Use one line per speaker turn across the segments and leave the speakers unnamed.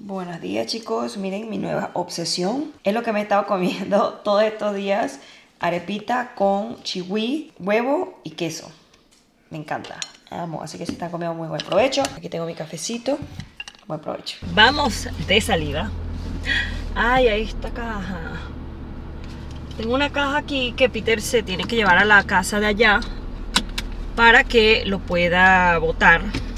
Buenos días, chicos. Miren mi nueva obsesión. Es lo que me he estado comiendo todos estos días. Arepita con chihui, huevo y queso. Me encanta. Amo. Así que si están comiendo, muy buen provecho. Aquí tengo mi cafecito. Buen provecho.
Vamos de salida. Ay, ahí está caja. Tengo una caja aquí que Peter se tiene que llevar a la casa de allá para que lo pueda botar.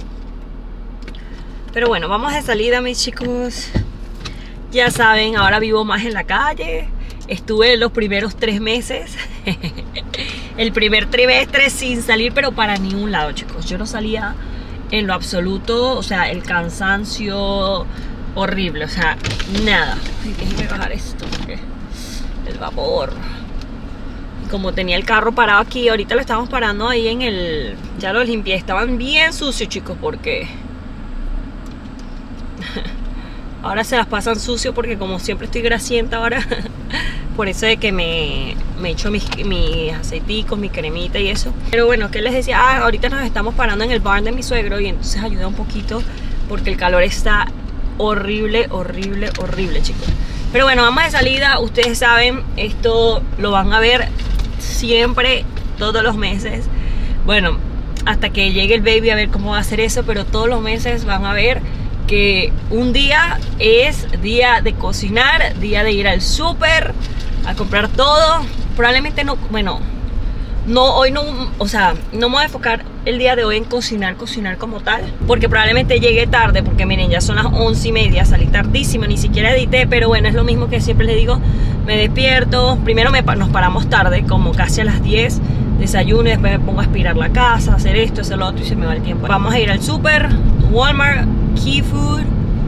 Pero bueno, vamos de salida, mis chicos. Ya saben, ahora vivo más en la calle. Estuve los primeros 3 meses el primer trimestre sin salir, pero para ningún lado, chicos. Yo no salía en lo absoluto. O sea, el cansancio horrible, o sea, nada. Ay, déjenme bajar esto porque el vapor. Y como tenía el carro parado aquí, ahorita lo estamos parando ahí en el... Ya lo limpié, estaban bien sucios, chicos, porque... ahora se las pasan sucio porque como siempre estoy grasienta ahora. Por eso de que me echo mis aceiticos, mi cremita y eso. Pero bueno, ¿qué les decía? Ahorita nos estamos parando en el barn de mi suegro y entonces ayuda un poquito porque el calor está horrible, horrible, horrible, chicos. Pero bueno, vamos de salida. Ustedes saben, esto lo van a ver siempre, todos los meses. Bueno, hasta que llegue el baby a ver cómo va a hacer eso, pero todos los meses van a ver que un día es día de cocinar, día de ir al súper a comprar todo. Probablemente no, bueno, no, hoy no, o sea, no me voy a enfocar el día de hoy en cocinar como tal, porque probablemente llegue tarde, porque miren, ya son las 11:30, salí tardísimo, ni siquiera edité, pero bueno, es lo mismo que siempre les digo, me despierto, primero nos paramos tarde, como casi a las 10, desayuno, después me pongo a aspirar la casa, hacer esto, hacer lo otro y se me va el tiempo. Vamos a ir al súper, Walmart, Key Food.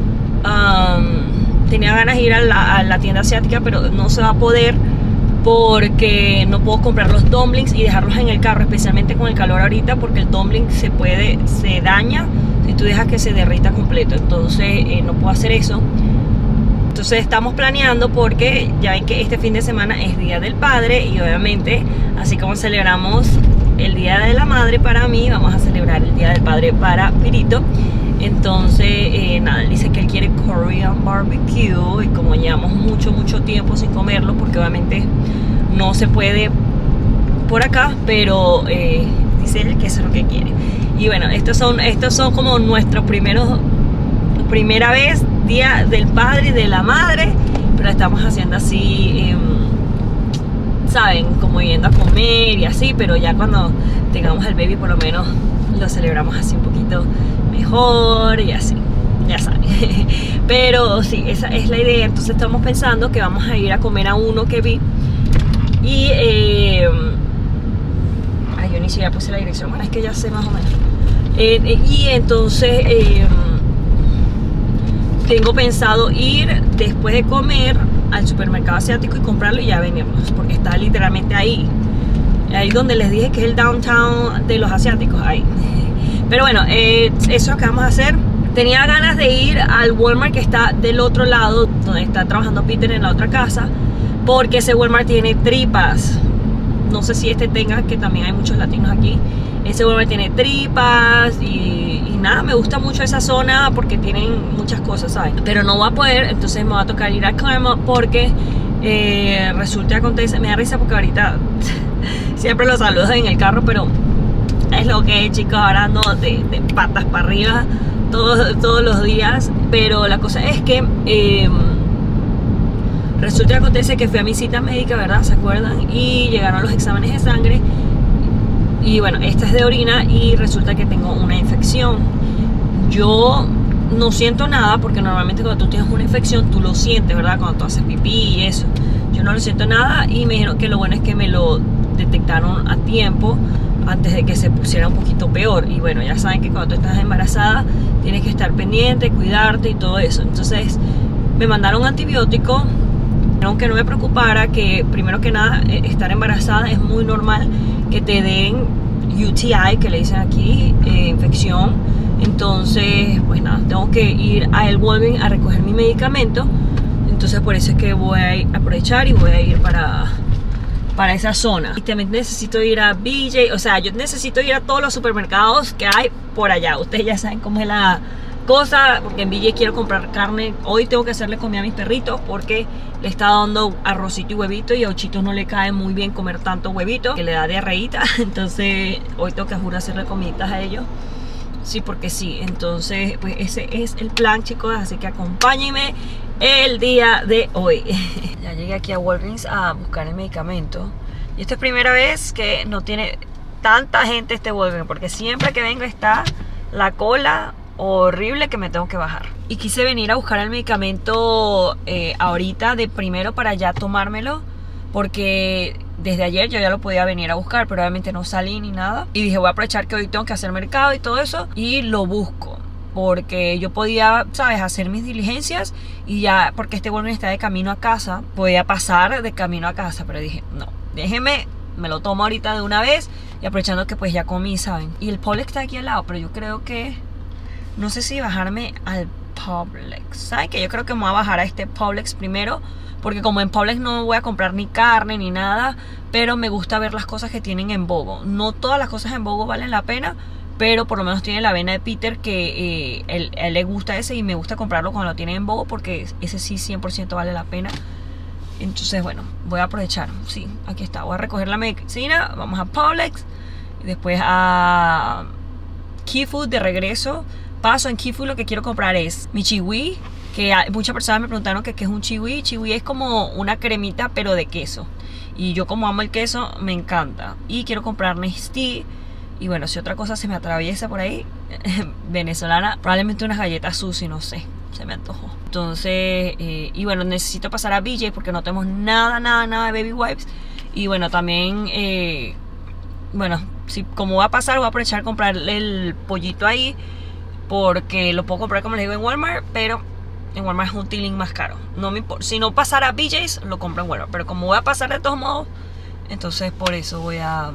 Tenía ganas de ir a la tienda asiática, pero no se va a poder porque no puedo comprar los dumplings y dejarlos en el carro, especialmente con el calor ahorita, porque el dumpling se daña si tú dejas que se derrita completo. Entonces no puedo hacer eso. Entonces estamos planeando, porque ya ven que este fin de semana es Día del Padre y obviamente, así como celebramos el Día de la Madre para mí, vamos a celebrar el Día del Padre para Pirito. Entonces, nada, él dice que él quiere Korean barbecue y como llevamos mucho tiempo sin comerlo, porque obviamente no se puede por acá, pero dice él que eso es lo que quiere. Y bueno, estos son como nuestros primera vez, Día del Padre y de la Madre, pero estamos haciendo así, saben, como yendo a comer y así, pero ya cuando tengamos el baby por lo menos lo celebramos así un poquito mejor y así, ya saben. Pero sí, esa es la idea. Entonces estamos pensando que vamos a ir a comer a uno que vi y yo ni siquiera puse la dirección, bueno, es que ya sé más o menos. Y entonces tengo pensado ir después de comer al supermercado asiático y comprarlo y ya venirnos, porque está literalmente ahí donde les dije que es el downtown de los asiáticos, ahí. Pero bueno, eso es lo que vamos a hacer. Tenía ganas de ir al Walmart que está del otro lado, donde está trabajando Peter en la otra casa, porque ese Walmart tiene tripas. No sé si este tenga, que también hay muchos latinos aquí. Ese Walmart tiene tripas y nada, me gusta mucho esa zona porque tienen muchas cosas, ¿sabes? Pero no voy a poder, entonces me va a tocar ir a Claremont porque resulta que acontece, me da risa porque ahorita siempre los saludo en el carro, pero es lo que es, chicos, ahora ando de patas para arriba todos los días. Pero la cosa es que resulta que acontece que fui a mi cita médica, ¿verdad? ¿Se acuerdan? Y llegaron los exámenes de sangre y bueno, esta es de orina y resulta que tengo una infección. Yo no siento nada porque normalmente cuando tú tienes una infección tú lo sientes, ¿verdad? Cuando tú haces pipí y eso. Yo no lo siento nada y me dijeron que lo bueno es que me lo detectaron a tiempo antes de que se pusiera un poquito peor. Y bueno, ya saben que cuando tú estás embarazada tienes que estar pendiente, cuidarte y todo eso. Entonces me mandaron antibiótico, aunque no me preocupara, que primero que nada estar embarazada es muy normal que te den UTI, que le dicen aquí, infección. Entonces pues nada, tengo que ir a el Walgreens a recoger mi medicamento. Entonces por eso es que voy a aprovechar y voy a ir para esa zona. Y también necesito ir a BJ, o sea, yo necesito ir a todos los supermercados que hay por allá. Ustedes ya saben cómo es la cosas, porque en BJ quiero comprar carne. Hoy tengo que hacerle comida a mis perritos porque le está dando arrocito y huevito, y a Ochito no le cae muy bien comer tanto huevito, que le da diarreíta. Entonces hoy tengo que hacerle comiditas a ellos. Sí, porque sí. Entonces pues ese es el plan, chicos, así que acompáñenme el día de hoy. Ya llegué aquí a Walgreens a buscar el medicamento, y esta es primera vez que no tiene tanta gente este Walgreens, porque siempre que vengo está la cola horrible que me tengo que bajar. Y quise venir a buscar el medicamento ahorita de primero para ya tomármelo, porque desde ayer yo ya lo podía venir a buscar, pero obviamente no salí ni nada. Y dije, voy a aprovechar que hoy tengo que hacer mercado y todo eso, y lo busco, porque yo podía, ¿sabes?, hacer mis diligencias y ya, porque este Walgreens está de camino a casa, podía pasar de camino a casa, pero dije, no, déjeme, me lo tomo ahorita de una vez, y aprovechando que pues ya comí, ¿saben? Y el Publix está aquí al lado, pero yo creo que, no sé si bajarme al Publix, ¿saben? Que yo creo que me voy a bajar a este Publix primero, porque como en Publix no voy a comprar ni carne ni nada, pero me gusta ver las cosas que tienen en BOGO. No todas las cosas en BOGO valen la pena, pero por lo menos tiene la avena de Peter, que a él le gusta ese, y me gusta comprarlo cuando lo tienen en BOGO, porque ese sí 100% vale la pena. Entonces bueno, voy a aprovechar. Sí, aquí está, voy a recoger la medicina, vamos a Publix, y después a Key Food de regreso. Paso en Key Food, lo que quiero comprar es mi chihui, que muchas personas me preguntaron que qué es un chihui. Chihui es como una cremita pero de queso, y yo como amo el queso, me encanta. Y quiero comprar Nestea, y bueno, si otra cosa se me atraviesa por ahí venezolana, probablemente unas galletas Susi, no sé, se me antojó. Entonces, y bueno, necesito pasar a BJ porque no tenemos nada de baby wipes. Y bueno, también, bueno, si como va a pasar, voy a aprovechar a comprarle el pollito ahí, porque lo puedo comprar, como les digo, en Walmart, pero en Walmart es un tilín más caro. No me importa, si no pasara a BJ's, lo compro en Walmart, pero como voy a pasar de todos modos, entonces por eso voy a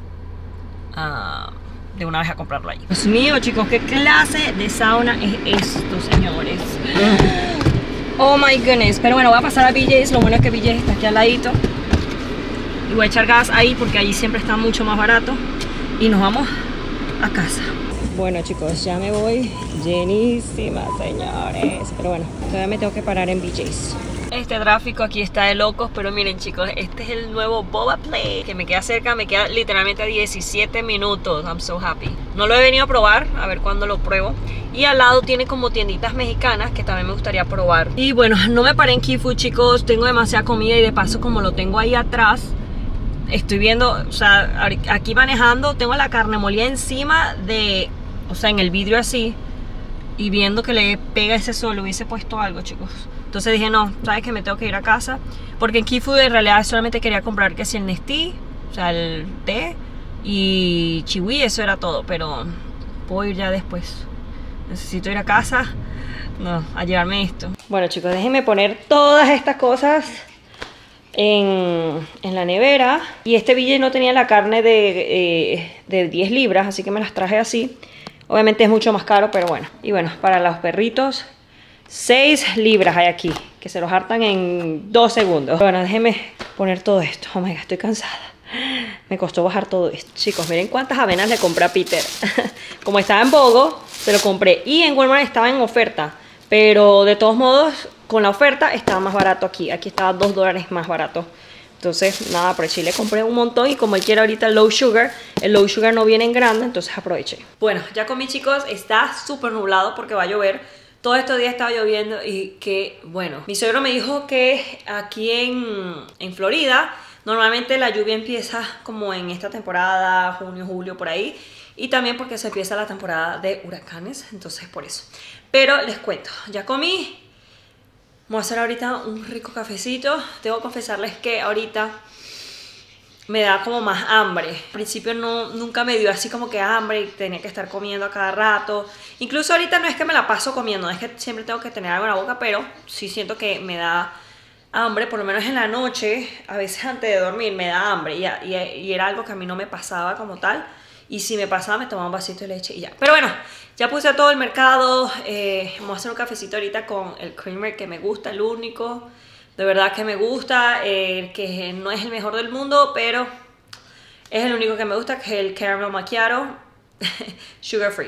de una vez a comprarlo ahí. Dios mío, chicos, ¿qué clase de sauna es esto, señores? Oh my goodness. Pero bueno, voy a pasar a BJ's. Lo bueno es que BJ's está aquí al ladito, y voy a echar gas ahí porque allí siempre está mucho más barato, y nos vamos a casa. Bueno, chicos, ya me voy llenísima, señores. Pero bueno, todavía me tengo que parar en BJ's. Este tráfico aquí está de locos, pero miren, chicos, este es el nuevo Boba Play, que me queda cerca, me queda literalmente a 17 minutos. I'm so happy. No lo he venido a probar, a ver cuándo lo pruebo. Y al lado tiene como tienditas mexicanas que también me gustaría probar. Y bueno, no me paré en Key Food, chicos, tengo demasiada comida, y de paso como lo tengo ahí atrás, estoy viendo, o sea, aquí manejando, tengo la carne molida encima de, o sea, en el vidrio así, y viendo que le pega ese sol, hubiese puesto algo, chicos. Entonces dije, no, sabes que me tengo que ir a casa, porque en Key Food en realidad solamente quería comprar que si el Nestea, o sea, el té y chihui, eso era todo, pero puedo ir ya después. Necesito ir a casa, no, a llevarme esto. Bueno, chicos, déjenme poner todas estas cosas en la nevera. Y este BJ no tenía la carne de 10 libras, así que me las traje así. Obviamente es mucho más caro, pero bueno. Y bueno, para los perritos, 6 libras hay aquí, que se los hartan en 2 segundos. Bueno, déjenme poner todo esto. Oh my God, estoy cansada. Me costó bajar todo esto. Chicos, miren cuántas avenas le compré a Peter. Como estaba en BOGO, se lo compré. Y en Walmart estaba en oferta, pero de todos modos, con la oferta estaba más barato aquí. Aquí estaba $2 más barato. Entonces, nada, aproveché y le compré un montón. Y como él quiere ahorita el low sugar no viene en grande, entonces aproveché. Bueno, ya comí, chicos. Está súper nublado porque va a llover. Todos estos días estaba lloviendo y que, bueno, mi suegro me dijo que aquí en Florida normalmente la lluvia empieza como en esta temporada, junio, julio, por ahí. Y también porque se empieza la temporada de huracanes, entonces por eso. Pero les cuento, ya comí. Voy a hacer ahorita un rico cafecito. Tengo que confesarles que ahorita me da como más hambre. Al principio nunca me dio así como que hambre y tenía que estar comiendo a cada rato. Incluso ahorita no es que me la paso comiendo, es que siempre tengo que tener algo en la boca, pero sí siento que me da hambre, por lo menos en la noche, a veces antes de dormir me da hambre. Y era algo que a mí no me pasaba como tal. Y si me pasaba, me tomaba un vasito de leche y ya. Pero bueno, ya puse todo el mercado. Vamos a hacer un cafecito ahorita con el creamer que me gusta, el único. De verdad que me gusta, que no es el mejor del mundo, pero es el único que me gusta, que es el caramel macchiato, sugar free.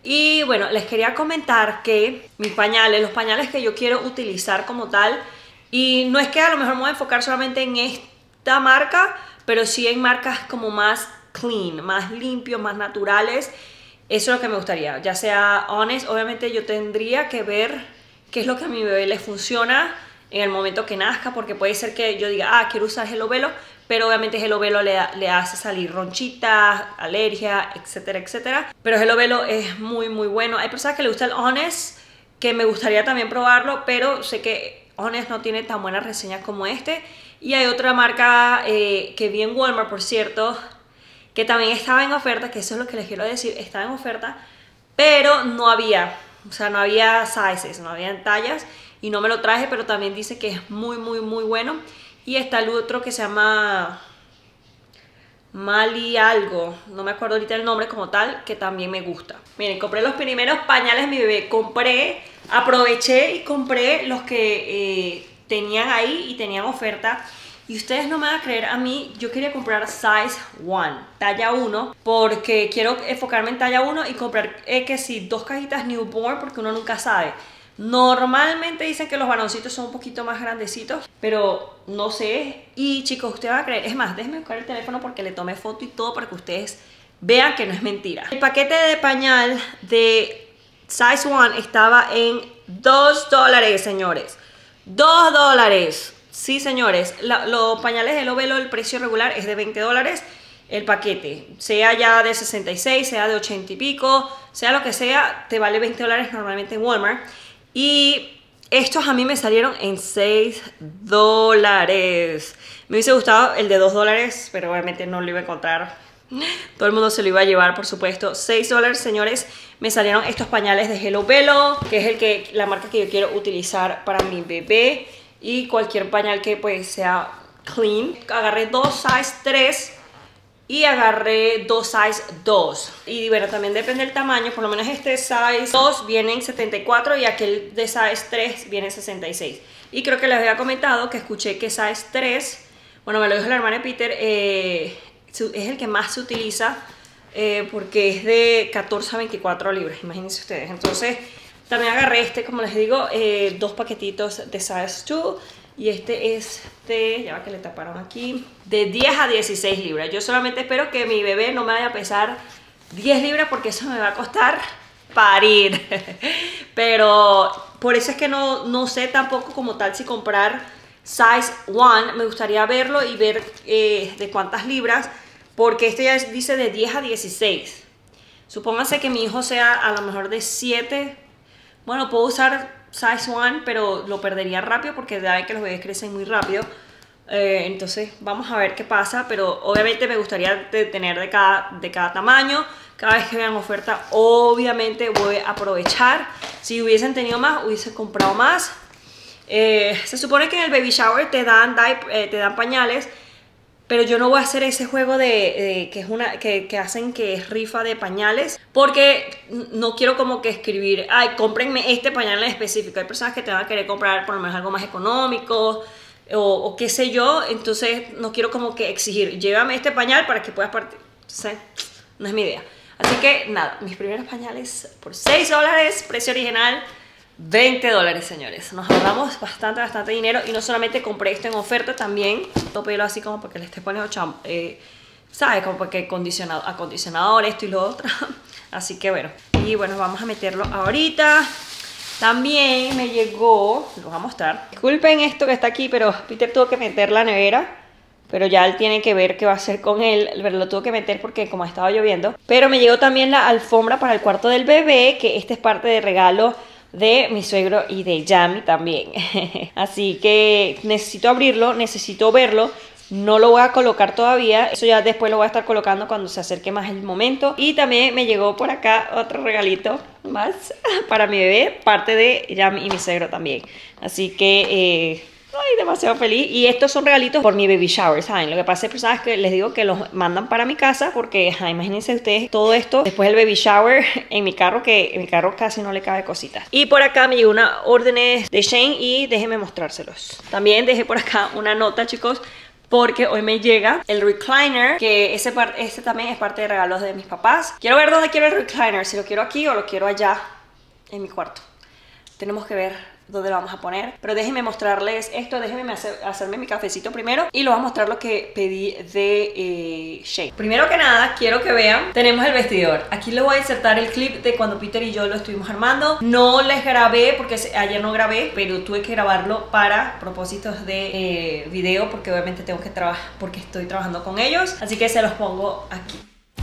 Y bueno, les quería comentar que mis pañales, los pañales que yo quiero utilizar como tal, y no es que a lo mejor me voy a enfocar solamente en esta marca, pero sí en marcas como más clean, más limpios, más naturales. Eso es lo que me gustaría, ya sea Honest. Obviamente yo tendría que ver qué es lo que a mi bebé le funciona en el momento que nazca, porque puede ser que yo diga, ah, quiero usar Hello Velo, pero obviamente Hello Velo le hace salir ronchitas, alergia, etcétera, etcétera. Pero Hello Velo es muy muy bueno. Hay personas que le gusta el Honest, que me gustaría también probarlo, pero sé que Honest no tiene tan buenas reseñas como este. Y hay otra marca que vi en Walmart, por cierto, que también estaba en oferta, que eso es lo que les quiero decir, estaba en oferta, pero no había, o sea, no había sizes, no había tallas, y no me lo traje, pero también dice que es muy, muy, muy bueno. Y está el otro que se llama Mali algo, no me acuerdo ahorita el nombre como tal, que también me gusta. Miren, compré los primeros pañales de mi bebé, aproveché y compré los que tenían ahí y tenían oferta. Y ustedes no me van a creer, a mí yo quería comprar size 1, talla 1, porque quiero enfocarme en talla 1 y comprar que si 2 cajitas newborn, porque uno nunca sabe. Normalmente dicen que los varoncitos son un poquito más grandecitos, pero no sé. Y chicos, ustedes van a creer, es más, déjenme buscar el teléfono porque le tomé foto y todo para que ustedes vean que no es mentira. El paquete de pañal de size 1 estaba en $2, señores. $2. Sí, señores, los pañales de Hello Velo, el precio regular es de $20 el paquete. Sea ya de 66, sea de 80 y pico, sea lo que sea, te vale $20 normalmente en Walmart. Y estos a mí me salieron en $6. Me hubiese gustado el de $2, pero obviamente no lo iba a encontrar. Todo el mundo se lo iba a llevar, por supuesto. $6, señores, me salieron estos pañales de Hello Velo, que es la marca que yo quiero utilizar para mi bebé. Y cualquier pañal que pues sea clean. Agarré 2 size 3 y agarré 2 size 2. Y bueno, también depende del tamaño. Por lo menos este size 2 viene en 74 y aquel de size 3 viene en 66. Y creo que les había comentado que escuché que size 3, bueno, me lo dijo la hermana de Peter, es el que más se utiliza porque es de 14 a 24 libras, imagínense ustedes. Entonces también agarré como les digo, 2 paquetitos de size 2. Y este es ya va que le taparon aquí, de 10 a 16 libras. Yo solamente espero que mi bebé no me vaya a pesar 10 libras porque eso me va a costar parir. Pero por eso es que no sé tampoco como tal si comprar size 1. Me gustaría verlo y ver de cuántas libras, porque este ya dice de 10 a 16. Supónganse que mi hijo sea a lo mejor de 7. Bueno, puedo usar size 1, pero lo perdería rápido porque ya ven que los bebés crecen muy rápido. Entonces vamos a ver qué pasa, pero obviamente me gustaría tener de cada tamaño. Cada vez que vean oferta, obviamente voy a aprovechar. Si hubiesen tenido más, hubiesen comprado más. Se supone que en el baby shower te dan pañales, pero yo no voy a hacer ese juego que hacen que es rifa de pañales, porque no quiero como que escribir, ay, cómprenme este pañal en específico. Hay personas que te van a querer comprar por lo menos algo más económico o qué sé yo. Entonces no quiero como que exigir, llévame este pañal para que puedas partir. Entonces, no es mi idea. Así que nada, mis primeros pañales por $6, precio original $20, señores. Nos ahorramos bastante dinero. Y no solamente compré esto en oferta, también topelo así como porque le esté poniendo ¿sabes? Como porque acondicionador, esto y lo otro. Así que bueno. Y bueno, vamos a meterlo ahorita. También me llegó, lo voy a mostrar. Disculpen esto que está aquí, pero Peter tuvo que meter la nevera. Pero ya él tiene que ver qué va a hacer con él. Pero lo tuvo que meter porque como estaba lloviendo. Pero me llegó también la alfombra para el cuarto del bebé, que este es parte de regalo de mi suegro y de Yami también. Así que necesito abrirlo, necesito verlo. No lo voy a colocar todavía, eso ya después lo voy a estar colocando cuando se acerque más el momento. Y también me llegó por acá otro regalito más para mi bebé, parte de Yami y mi suegro también. Así que ay, demasiado feliz. Y estos son regalitos por mi baby shower, ¿saben? Lo que pasa es que, ¿sabes? Que les digo que los mandan para mi casa porque, imagínense ustedes todo esto después del baby shower en mi carro, que en mi carro casi no le cabe cositas. Y por acá me llegó una orden de Shein y déjenme mostrárselos. También dejé por acá una nota, chicos, porque hoy me llega el recliner, que ese también es parte de regalos de mis papás. Quiero ver dónde quiero el recliner, si lo quiero aquí o lo quiero allá en mi cuarto. Tenemos que ver dónde lo vamos a poner, pero déjenme mostrarles esto. Déjenme hacerme mi cafecito primero y les voy a mostrar lo que pedí de Shein. Primero que nada, quiero que vean, tenemos el vestidor. Aquí les voy a insertar el clip de cuando Peter y yo lo estuvimos armando. No les grabé porque ayer no grabé, pero tuve que grabarlo para propósitos de video, porque obviamente tengo que trabajar, porque estoy trabajando con ellos, así que se los pongo aquí.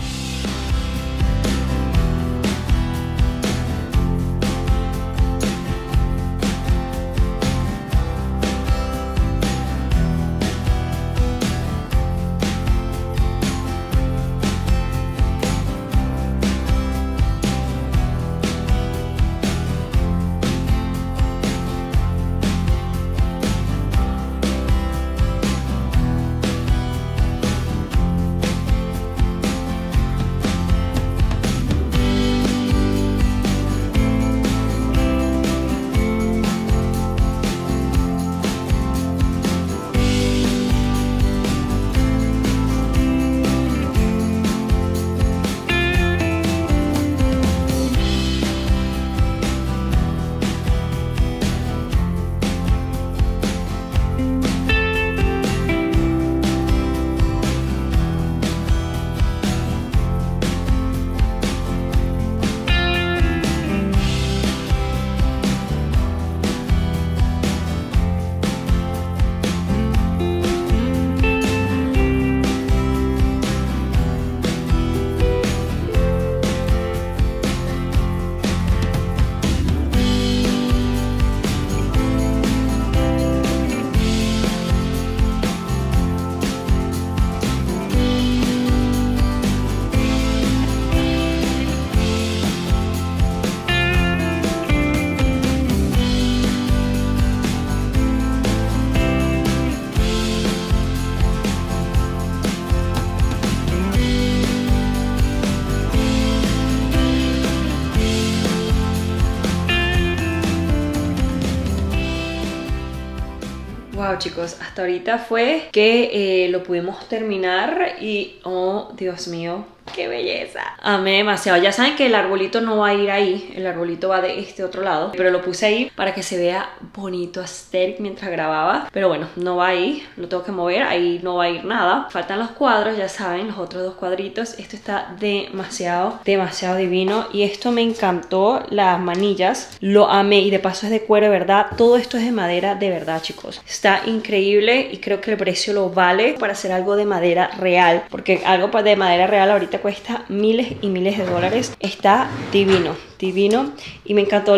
Wow, chicos, hasta ahorita fue que lo pudimos terminar y oh, Dios mío, ¡qué belleza! Amé demasiado. Ya saben que el arbolito no va a ir ahí, el arbolito va de este otro lado, pero lo puse ahí para que se vea bonito, aesthetic mientras grababa. Pero bueno, no va ahí, lo tengo que mover, ahí no va a ir nada. Faltan los cuadros, ya saben, los otros dos cuadritos. Esto está demasiado, demasiado divino y esto me encantó, las manillas, lo amé y de paso es de cuero, de verdad. Todo esto es de madera, de verdad, chicos. Está increíble y creo que el precio lo vale para hacer algo de madera real, porque algo de madera real ahorita cuesta miles y miles de dólares. Está divino, divino. Y me encantó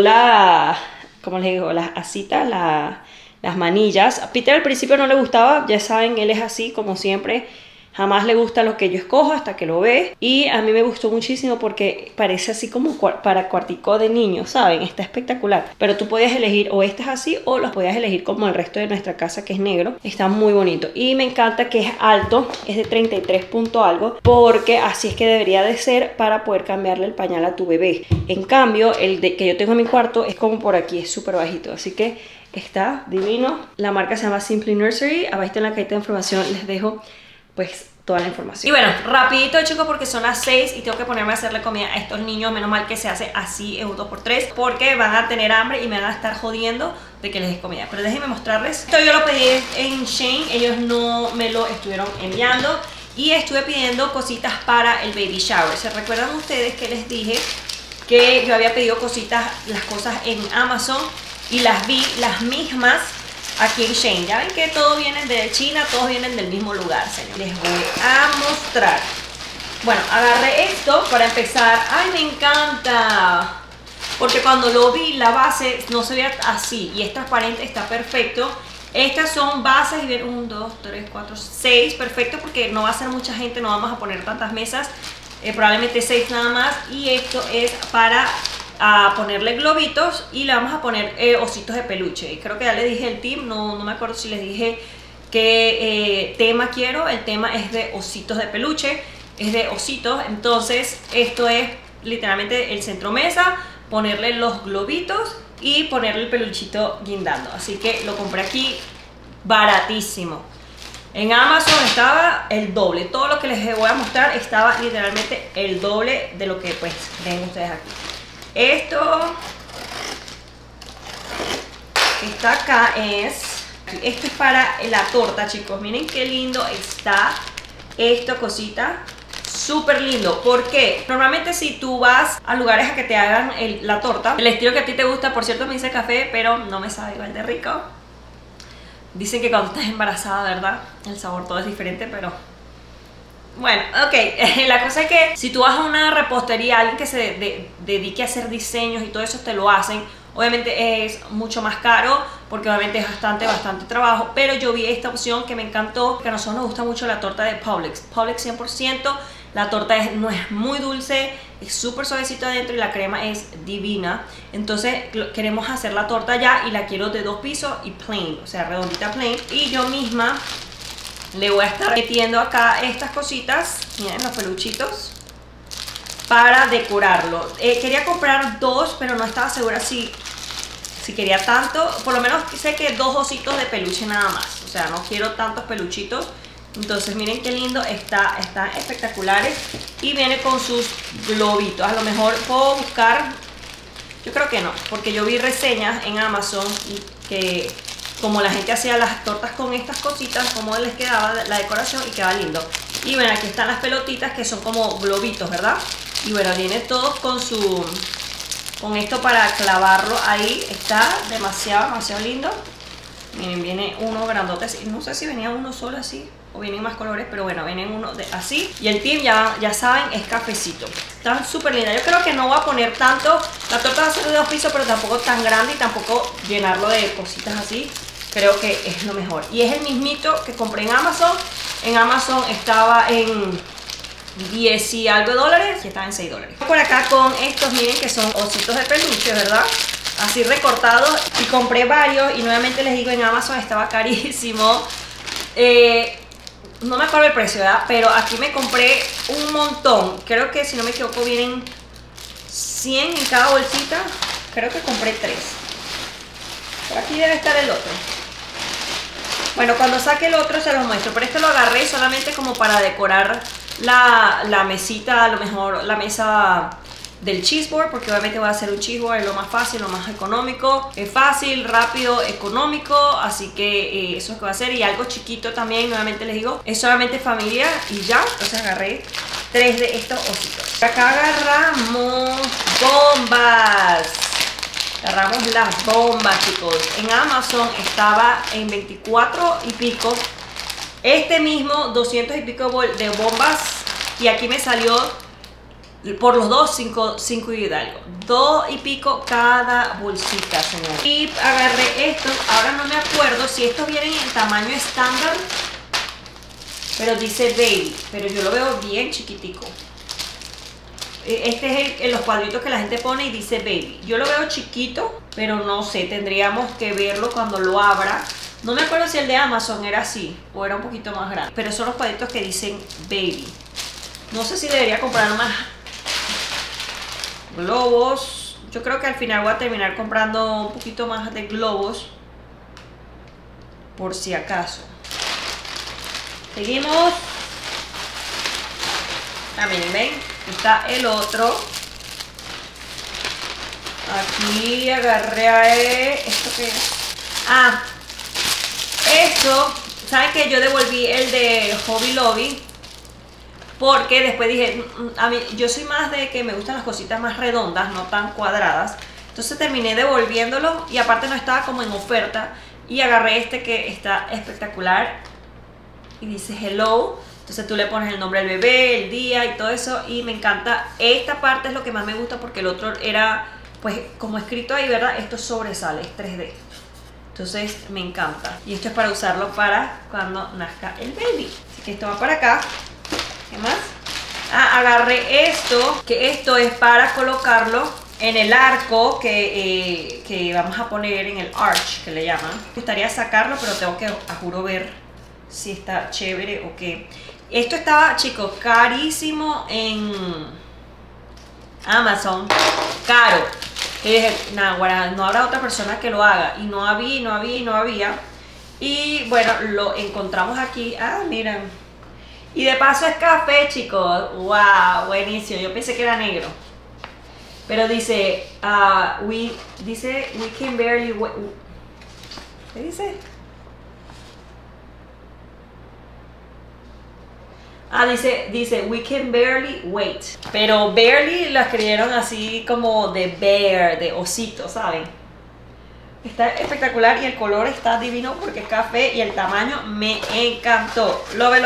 como les digo, las asitas, las manillas. A Peter al principio no le gustaba, ya saben, él es así como siempre. Jamás le gusta lo que yo escojo hasta que lo ve. Y a mí me gustó muchísimo porque parece así como para cuartico de niños, ¿saben? Está espectacular. Pero tú podías elegir o este es así o los podías elegir como el resto de nuestra casa, que es negro. Está muy bonito. Y me encanta que es alto, es de 33 punto algo, porque así es que debería de ser para poder cambiarle el pañal a tu bebé. En cambio, que yo tengo en mi cuarto es como por aquí, es súper bajito. Así que está divino. La marca se llama Simply Nursery. Abajo en la cajita de información les dejo pues toda la información. Y bueno, rapidito, chicos, porque son las 6 y tengo que ponerme a hacerle comida a estos niños. Menos mal que se hace así en un 2x3, porque van a tener hambre y me van a estar jodiendo de que les dé comida. Pero déjenme mostrarles. Esto yo lo pedí en Shein, ellos no me lo estuvieron enviando. Y estuve pidiendo cositas para el baby shower. ¿Se recuerdan ustedes que les dije que yo había pedido cositas, las cosas en Amazon, y las vi las mismas aquí en Shein? Ya ven que todos vienen de China, todos vienen del mismo lugar, señor. Les voy a mostrar. Bueno, agarré esto para empezar. ¡Ay, me encanta! Porque cuando lo vi, la base no se veía así y es transparente, está perfecto. Estas son bases y ven 1, 2, 3, 4, 6, perfecto, porque no va a ser mucha gente, no vamos a poner tantas mesas, probablemente 6 nada más. Y esto es para ponerle globitos y le vamos a poner ositos de peluche. Y creo que ya les dije el tip, no me acuerdo si les dije qué tema quiero. El tema es de ositos de peluche, es de ositos. Entonces esto es literalmente el centro mesa, ponerle los globitos y ponerle el peluchito guindando. Así que lo compré aquí baratísimo. En Amazon estaba el doble. Todo lo que les voy a mostrar estaba literalmente el doble de lo que pues ven ustedes aquí. Esto que está acá esto es para la torta, chicos. Miren qué lindo está esta cosita. Súper lindo. ¿Por qué? Normalmente si tú vas a lugares a que te hagan la torta, el estilo que a ti te gusta, por cierto me dice café, pero no me sabe igual de rico. Dicen que cuando estás embarazada, ¿verdad? El sabor todo es diferente, pero... Bueno, ok. La cosa es que si tú vas a una repostería, alguien que se dedique a hacer diseños y todo eso te lo hacen. Obviamente es mucho más caro porque obviamente es bastante trabajo, pero yo vi esta opción que me encantó, que a nosotros nos gusta mucho la torta de Publix. Publix 100%, la torta no es muy dulce, es súper suavecito adentro y la crema es divina. Entonces queremos hacer la torta ya y la quiero de 2 pisos y plain, o sea redondita plain. Y yo misma le voy a estar metiendo acá estas cositas, miren los peluchitos, para decorarlo. Quería comprar 2, pero no estaba segura si quería tanto. Por lo menos sé que 2 ositos de peluche nada más. O sea, no quiero tantos peluchitos. Entonces miren qué lindo están espectaculares. Y viene con sus globitos. A lo mejor puedo buscar, yo creo que no, porque yo vi reseñas en Amazon que como la gente hacía las tortas con estas cositas, como les quedaba la decoración y queda lindo. Y bueno, aquí están las pelotitas que son como globitos, ¿verdad? Y bueno, viene todo con esto para clavarlo ahí. Está demasiado lindo. Miren, viene uno grandote así. No sé si venía uno solo así o vienen más colores, pero bueno, vienen uno así. Y el team ya saben, es cafecito. Están súper lindas. Yo creo que no voy a poner tanto. La torta va a ser de 2 pisos, pero tampoco tan grande y tampoco llenarlo de cositas así. Creo que es lo mejor. Y es el mismito que compré en Amazon. En Amazon estaba en 10 y algo dólares y estaba en 6 dólares. Por acá con estos, miren que son ositos de peluche, ¿verdad? Así recortados. Y compré varios y nuevamente les digo, en Amazon estaba carísimo. No me acuerdo el precio, ¿verdad? Pero aquí me compré un montón. Creo que si no me equivoco vienen 100 en cada bolsita. Creo que compré 3. Por aquí debe estar el otro. Bueno, cuando saque el otro se los muestro. Pero este lo agarré solamente como para decorar la mesita, a lo mejor la mesa del cheeseboard, porque obviamente voy a hacer un cheeseboard, es lo más fácil, lo más económico. Es fácil, rápido, económico, así que eso es lo que voy a hacer. Y algo chiquito también, nuevamente les digo, es solamente familia y ya. Entonces agarré 3 de estos ositos. Acá agarramos bombas. Agarramos las bombas, chicos. En Amazon estaba en 24 y pico. Este mismo 200 y pico de bombas. Y aquí me salió por los dos 5 y algo. 2 y pico cada bolsita, señor. Y agarré estos. Ahora no me acuerdo si estos vienen en tamaño estándar, pero dice baby. Pero yo lo veo bien chiquitico. Este es los cuadritos que la gente pone y dice baby. Yo lo veo chiquito, pero no sé, tendríamos que verlo cuando lo abra. No me acuerdo si el de Amazon era así o era un poquito más grande, pero son los cuadritos que dicen baby. No sé si debería comprar más globos. Yo creo que al final voy a terminar comprando un poquito más de globos, por si acaso. Seguimos. Miren, ven, está el otro. Aquí agarré a esto que es. Esto, ¿saben que yo devolví el de Hobby Lobby? Porque después dije, a mí, yo soy más de que me gustan las cositas más redondas, no tan cuadradas. Entonces terminé devolviéndolo y aparte no estaba como en oferta. Y agarré este que está espectacular y dice hello. Entonces tú le pones el nombre del bebé, el día y todo eso, y me encanta. Esta parte es lo que más me gusta porque el otro era, pues, como escrito ahí, ¿verdad? Esto sobresale, es 3D. Entonces me encanta. Y esto es para usarlo para cuando nazca el baby. Así que esto va para acá. ¿Qué más? Agarré esto, que esto es para colocarlo en el arco que vamos a poner en el arch, que le llaman. Me gustaría sacarlo, pero tengo que, a juro, ver si está chévere o qué. Esto estaba, chicos, carísimo en Amazon. Caro. Y dije, nah, no habrá otra persona que lo haga. Y no había.
Y bueno, lo encontramos aquí. Ah, miren. Y de paso es café, chicos. Wow, buenísimo. Yo pensé que era negro. Pero dice, we can barely wait. ¿Qué dice? Dice, we can barely wait. Pero barely lo escribieron así como de bear, de osito, ¿saben? Está espectacular y el color está divino porque es café y el tamaño me encantó. Love.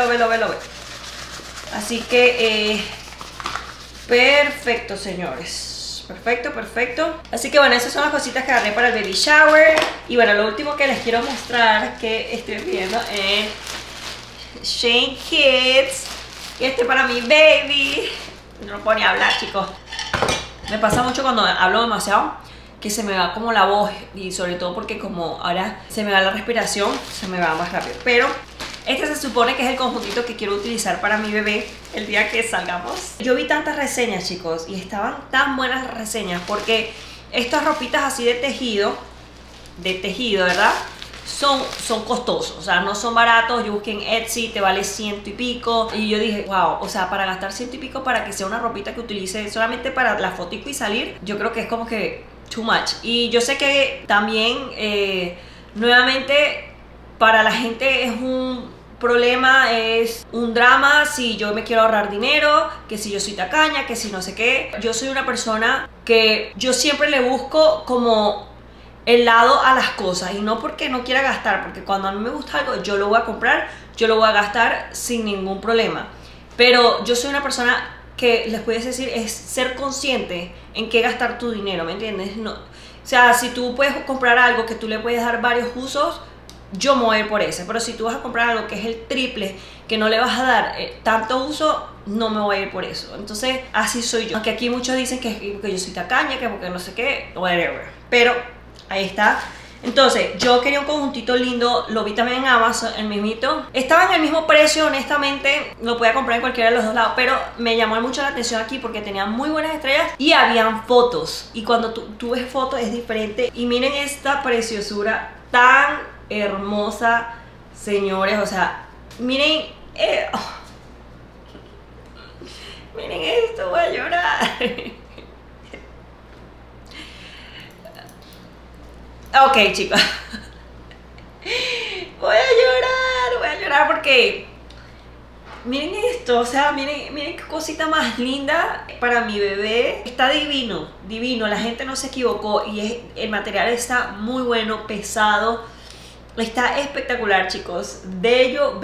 Así que, perfecto, señores. Perfecto. Así que bueno, esas son las cositas que agarré para el baby shower. Y bueno, lo último que les quiero mostrar que estoy viendo en Shein Kids. Y para mi baby. No puedo ni hablar, chicos. Me pasa mucho cuando hablo demasiado que se me va como la voz. Y sobre todo porque como ahora se me va la respiración, se me va más rápido. Pero este se supone que es el conjuntito que quiero utilizar para mi bebé el día que salgamos. Yo vi tantas reseñas, chicos, y estaban tan buenas las reseñas porque estas ropitas así de tejido, ¿verdad? Son costosos, o sea, no son baratos. Yo busqué en Etsy, te vale 100 y pico. Y yo dije, wow, o sea, para gastar 100 y pico para que sea una ropita que utilice solamente para la fotico y salir, yo creo que es como que too much. Y yo sé que también, nuevamente, para la gente es un problema, es un drama si yo me quiero ahorrar dinero, que si yo soy tacaña, que si no sé qué. Yo soy una persona que yo siempre le busco como el lado a las cosas y no porque no quiera gastar, porque cuando a mí me gusta algo yo lo voy a comprar, yo lo voy a gastar sin ningún problema. Pero yo soy una persona que les puedes decir es ser consciente en qué gastar tu dinero, ¿me entiendes? No, o sea, si tú puedes comprar algo que tú le puedes dar varios usos, yo me voy a ir por ese. Pero si tú vas a comprar algo que es el triple, que no le vas a dar tanto uso, no me voy a ir por eso. Entonces así soy yo. Aunque aquí muchos dicen que yo soy tacaña, que porque no sé qué, whatever. Pero ahí está. Entonces, yo quería un conjuntito lindo, lo vi también en Amazon, el mismito. Estaba en el mismo precio, honestamente, lo podía comprar en cualquiera de los dos lados, pero me llamó mucho la atención aquí porque tenía muy buenas estrellas y habían fotos. Y cuando tú ves fotos es diferente. Y miren esta preciosura tan hermosa, señores. O sea, miren, miren esto, voy a llorar. Ok, chicos. Voy a llorar porque miren esto, o sea, miren qué cosita más linda para mi bebé. Está divino, la gente no se equivocó y el material está muy bueno, pesado. Está espectacular, chicos. Bello.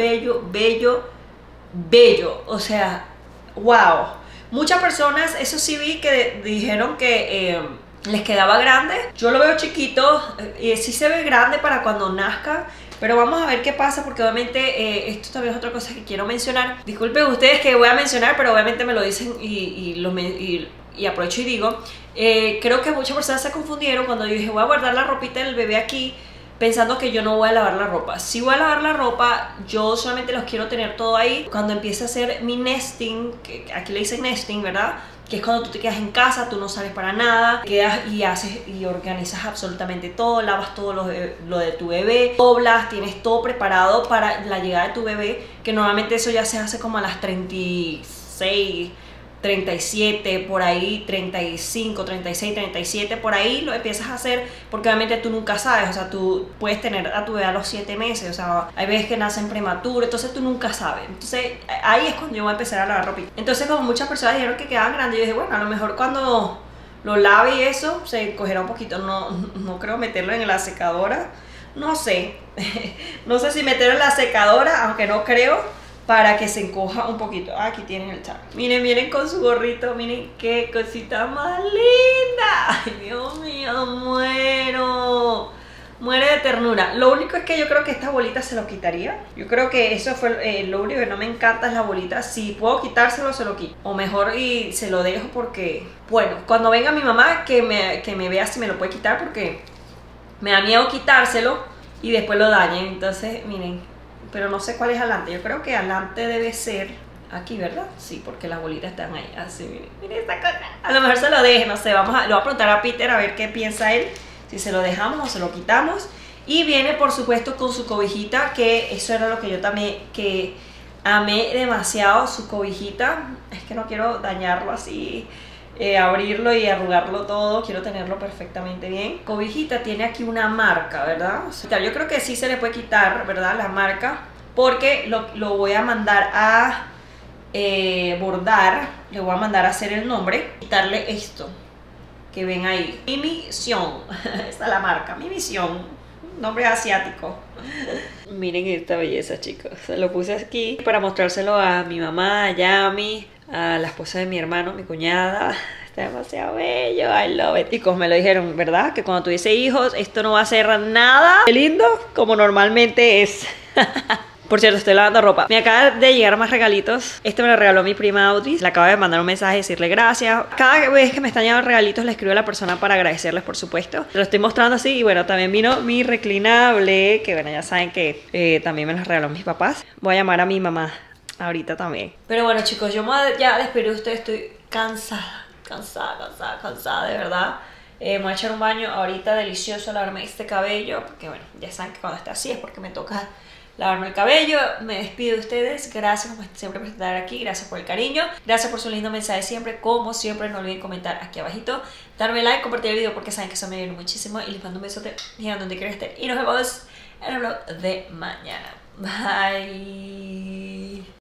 O sea, wow. Muchas personas, eso sí vi que dijeron que les quedaba grande. Yo lo veo chiquito, sí se ve grande para cuando nazca, pero vamos a ver qué pasa porque obviamente esto también es otra cosa que quiero mencionar. Disculpen ustedes que voy a mencionar, pero obviamente me lo dicen y aprovecho y digo, creo que muchas personas se confundieron cuando yo dije voy a guardar la ropita del bebé aquí, pensando que yo no voy a lavar la ropa. Si voy a lavar la ropa, yo solamente los quiero tener todo ahí. Cuando empiece a hacer mi nesting, que aquí le dicen nesting, ¿verdad? Que es cuando tú te quedas en casa, tú no sales para nada, quedas y haces y organizas absolutamente todo, lavas todo lo de tu bebé, doblas, tienes todo preparado para la llegada de tu bebé, que normalmente eso ya se hace como a las 36, 37, por ahí, 35, 36, 37, por ahí lo empiezas a hacer, porque obviamente tú nunca sabes, o sea, tú puedes tener a tu bebé a los 7 meses, o sea, hay veces que nacen prematuros, entonces tú nunca sabes. Entonces ahí es cuando yo voy a empezar a lavar ropita. Entonces como muchas personas dijeron que quedaban grandes, yo dije, bueno, a lo mejor cuando lo lave y eso, se cogerá un poquito, no creo meterlo en la secadora, no sé, no sé si meterlo en la secadora, aunque no creo, para que se encoja un poquito. Aquí tienen el tag. Miren con su gorrito. Miren qué cosita más linda. Ay, Dios mío, muero de ternura. Lo único es que yo creo que esta bolita se lo quitaría. Yo creo que eso fue lo único que no me encanta, es la bolita. Si puedo quitárselo, se lo quito. O mejor y se lo dejo porque, bueno, cuando venga mi mamá que me vea si me lo puede quitar, porque me da miedo quitárselo y después lo dañen. Entonces, miren, pero no sé cuál es adelante. Yo creo que adelante debe ser aquí, ¿verdad? Sí, porque las bolitas están ahí. Así, miren esta cosa. A lo mejor se lo deje, no sé. Le voy a preguntar a Peter a ver qué piensa él. Si se lo dejamos o se lo quitamos. Y viene por supuesto con su cobijita, que eso era lo que yo también que amé demasiado, su cobijita. Es que no quiero dañarlo así, abrirlo y arrugarlo todo, quiero tenerlo perfectamente bien. Cobijita tiene aquí una marca, ¿verdad? O sea, yo creo que sí se le puede quitar, ¿verdad? La marca, porque lo voy a mandar a bordar, le voy a mandar a hacer el nombre, quitarle esto que ven ahí, Mi Misión. Esta es la marca, Mi Misión, nombre asiático. Miren esta belleza, chicos, se lo puse aquí para mostrárselo a mi mamá, a Yami, a la esposa de mi hermano, mi cuñada. Está demasiado bello, I love it. Chicos, me lo dijeron, ¿verdad? Que cuando tuviese hijos esto no va a ser nada de lindo como normalmente es. Por cierto, estoy lavando ropa. Me acaba de llegar más regalitos. Este me lo regaló mi prima Audrey. Le acabo de mandar un mensaje y decirle gracias. Cada vez que me están llegando regalitos le escribo a la persona para agradecerles, por supuesto. Lo estoy mostrando así. Y bueno, también vino mi reclinable, que bueno, ya saben que también me los regaló mis papás. Voy a llamar a mi mamá ahorita también. Pero bueno, chicos, yo me voy a ya despedir de ustedes. Estoy cansada de verdad. Me voy a echar un baño ahorita delicioso, lavarme este cabello, porque bueno, ya saben que cuando está así es porque me toca lavarme el cabello. Me despido de ustedes, gracias como siempre por estar aquí, gracias por el cariño, gracias por su lindo mensaje siempre, como siempre no olviden comentar aquí abajito, darme like, compartir el video porque saben que eso me ayuda muchísimo y les mando un besote gigante donde quieran estar y nos vemos en el vlog de mañana. Bye.